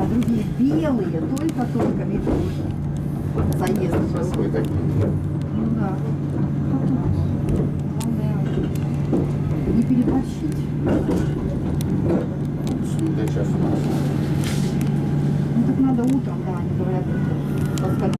а другие белые, только-только видишь. Заезд был. Вы такие. Ну да. Главное, не переборщить. До часу. Ну так надо утром, да, они говорят,